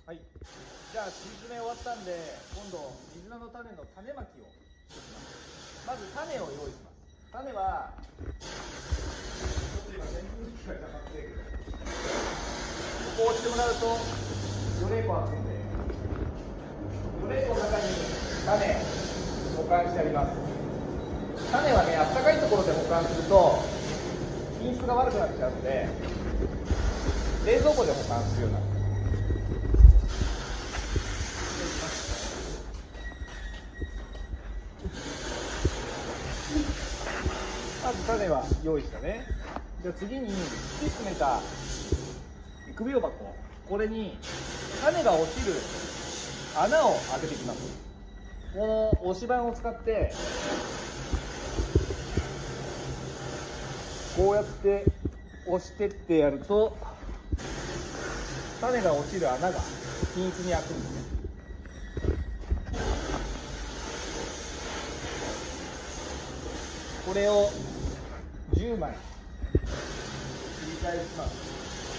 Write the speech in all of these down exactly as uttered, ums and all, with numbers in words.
はい、じゃあ敷き詰め終わったんで、今度水菜の種の種まきをしていきます。まず種を用意します。種は今全部機械が買ってるけど、ここを押してもらうと予冷庫開くんで、予冷庫の中に種保管してあります。種はね、あったかいところで保管すると品質が悪くなっちゃうので、冷蔵庫で保管するようになる。まず種は用意したね。じゃあ次に敷き詰めた育苗箱、これに種が落ちる穴を開けていきます。この押し板を使ってこうやって押してってやると種が落ちる穴が均一に開くんですね。これをじゅうまい繰り返します。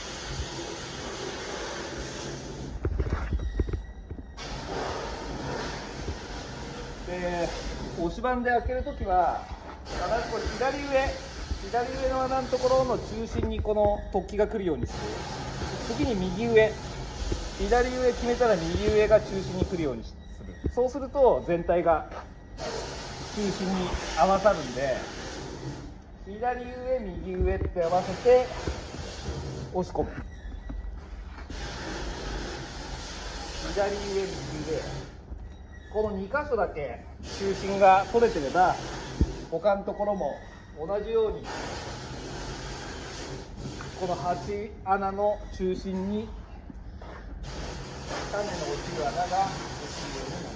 で、押し板で開けるときは必ずこれ左上左上の穴のところの中心にこの突起が来るようにする。次に右上、左上決めたら右上が中心に来るようにする。そうすると全体が中心に合わさるんで、左上右上って合わせて押し込む。左上右上、このに箇所だけ中心が取れてれば他のところも同じようにこの鉢穴の中心に種の落ちる穴が落ちるようになり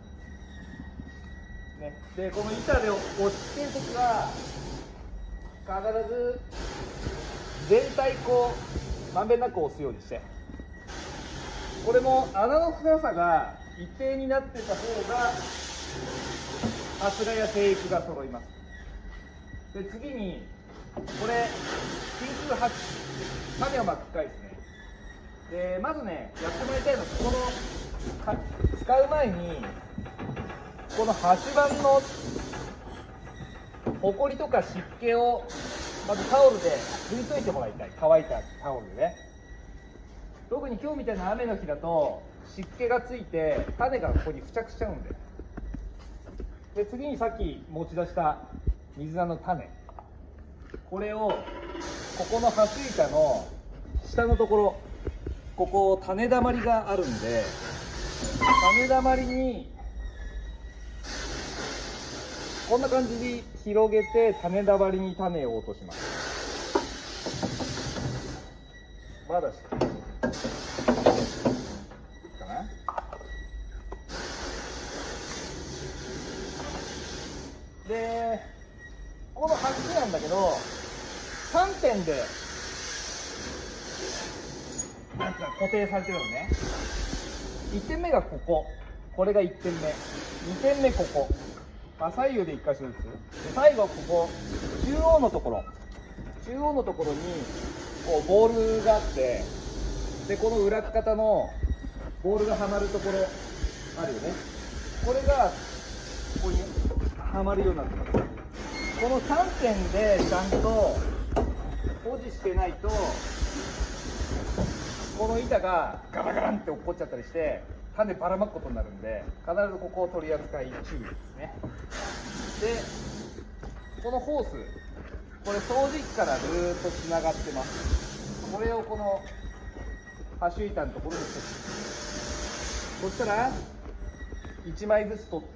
ますね。で、この板で押してるときは必ず全体こうまんべんなく押すようにして、これも穴の深さが一定になってた方が発芽や生育が揃います。で、次にこれ真空鉢、種をまく機械ですね。で、まずねやってもらいたいのは、この使う前にこの鉢板のほこりとか湿気をまずタオルで拭いといてもらいたい。乾いたタオルでね。特に今日みたいな雨の日だと湿気がついて種がここに付着しちゃうんで。で、次にさっき持ち出した水菜の種、これをここの端板の下のところ、ここ種だまりがあるんで、種だまりにこんな感じに広げて種だまりに種を落とします。まだしかかな。で、この端なんだけどさんてんでなんか固定されてるのね。いってんめがここ、これがいってんめ、にてんめここ、まあ、左右でいっ箇所ずつで、最後ここ中央のところ中央のところにこうボールがあって、でこの裏方のボールがはまるところあるよね。これがここにはまるようになってます。このさんてんでちゃんと保持してないとこの板がガラガランって落っこっちゃったりして種ばらまくことになるんで、必ずここを取り扱い注意ですね。で、このホース、これ掃除機からずーっとつながってます。これをこの端板のところに設置。そしたらいちまいずつ取って、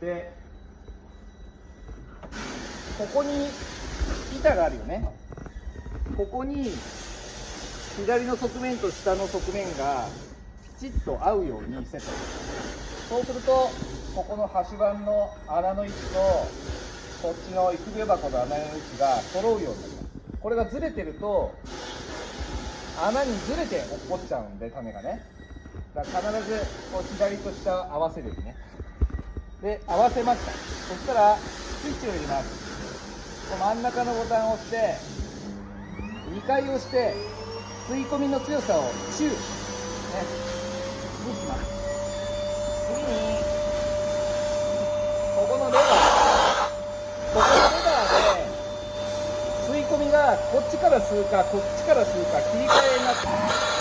ここに板があるよね。ここに左の側面と下の側面がきちっと合うようにセット。そうするとここの端板の穴の位置とこっちの育苗箱の穴の位置が揃うようになります。これがずれてると穴にずれて落っこっちゃうんで、種がね。だから必ずこう左と下を合わせるようにね。で、合わせました。そしたらスイッチを入れます。この真ん中のボタンを押してにかい押して吸い込みの強さを中、ね、にします。 次にここのレバーここのレバーで吸い込みがこっちから吸うかこっちから吸うか切り替えになって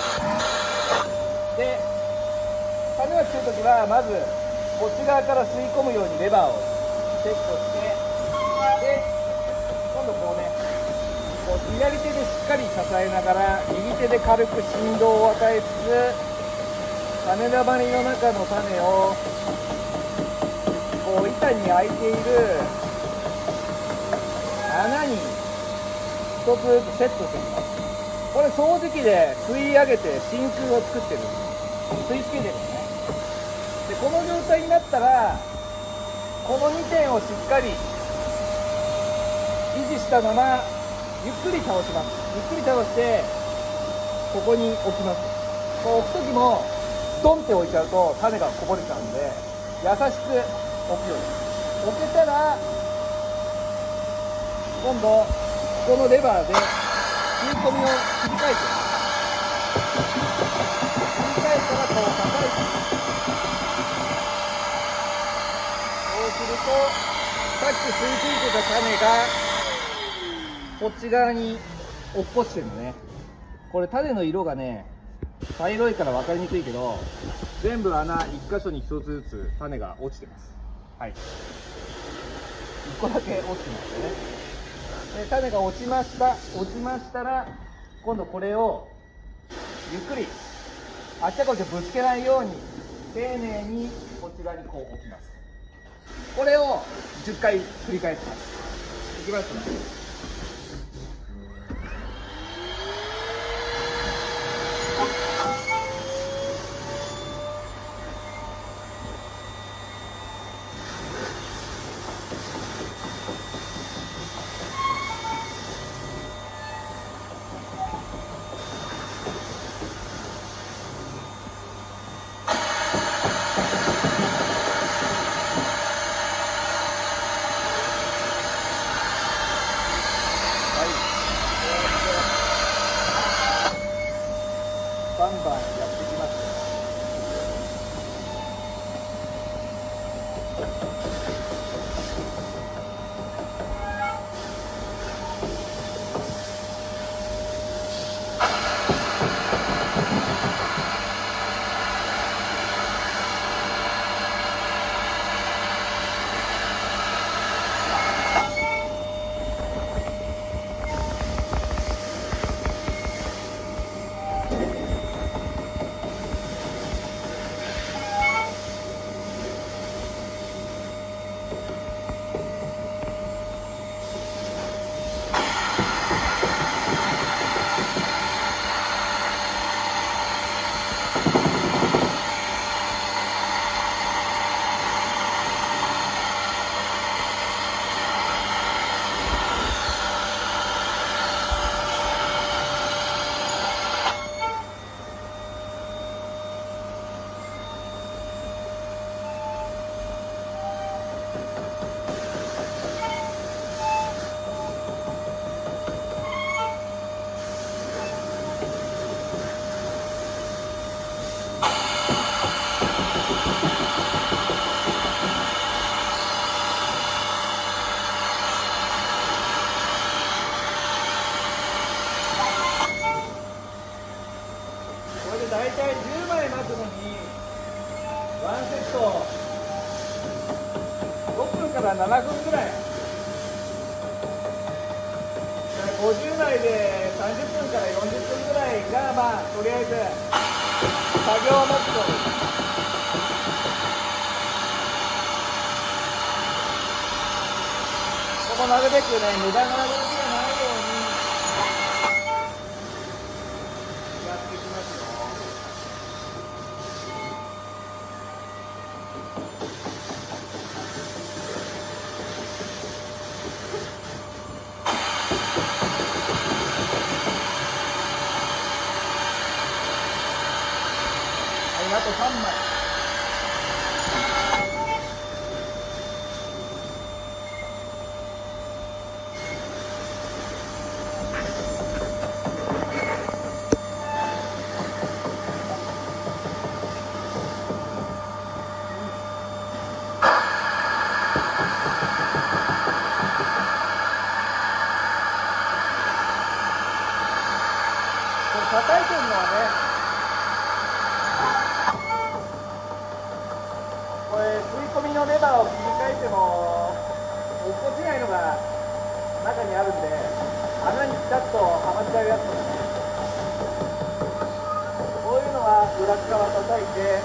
で種を切るときはまずこっち側から吸い込むようにレバーをセットしてで今度こうねこう左手でしっかり支えながら右手で軽く振動を与えつつ種玉りの中の種をこう板に開いている穴に一つずつセットしていきます。これ掃除機で吸い上げて真空を作ってる吸い付けてるのね。でこの状態になったらこのにてんをしっかり維持したままゆっくり倒します。ゆっくり倒してここに置きます。こう置く時もドンって置いちゃうと種がこぼれちゃうんで優しく置くように置けたら今度このレバーで吸い込みを切り替えて切り替えたらこう叩いてそうするとさっき吸い付いてた種がこっち側に落っこちてるのね。これ種の色がね茶色いから分かりにくいけど全部穴いっ箇所にひとつずつ種が落ちてます。はい、いっこだけ落ちてますね。で種が落ちました落ちましたら今度これをゆっくりあっちゃこっちゃぶつけないように丁寧にこっち側にこう置きます。これをじゅっかい繰り返します。いきますね。バンバンやっていきます。大体じゅうまい巻くのにワンセットろっぷんからななふんぐらい、ごじゅうまいでさんじゅっぷんからよんじゅっぷんぐらいがまあとりあえず作業目標です。ここなるべくね無駄な動きがないようにやっていきますよ。あとさんまい。 にあるんで、穴にピタッとはまっちゃうやつとかね、こういうのは裏側叩いて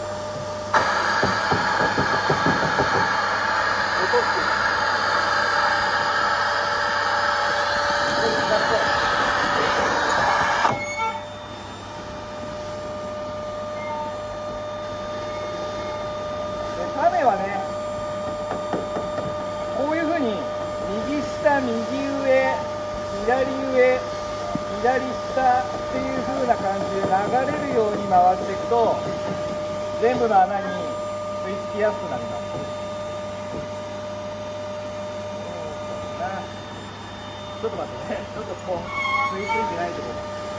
落としていく。これピタッと種はね、こういうふうに右下、右上、左上、左下っていう風な感じで流れるように回していくと、全部の穴に吸い付きやすくなります。ちょっと待ってね、ちょっとこう吸い付いてないとこ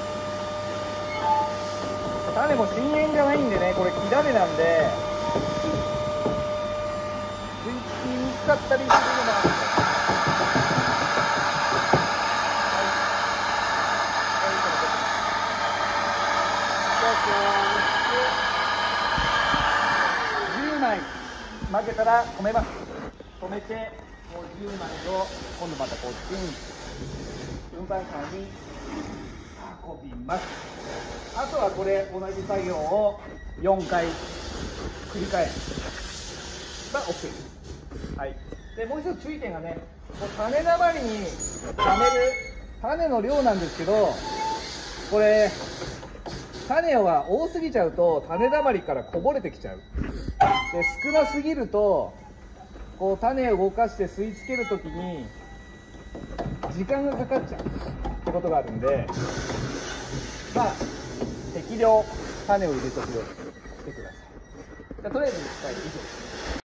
ろ。種も深淵じゃないんでね、これ木種なんで吸い付きにくかったりするのもあるんです。じゅうまい負けたら止めます。止めて、もうじゅうまいを今度またこっちに運搬車に運びます。あとはこれ同じ作業をよんかい繰り返す。まあ OK です。はい。でもう一つ注意点がね、こう種だまりに溜める種の量なんですけど、これ種が多すぎちゃうと種だまりからこぼれてきちゃう。で少なすぎるとこう種を動かして吸い付けるときに時間がかかっちゃうってことがあるんで、まあ適量種を入れとくようにしてください。じゃあとりあえずいっかい以上です。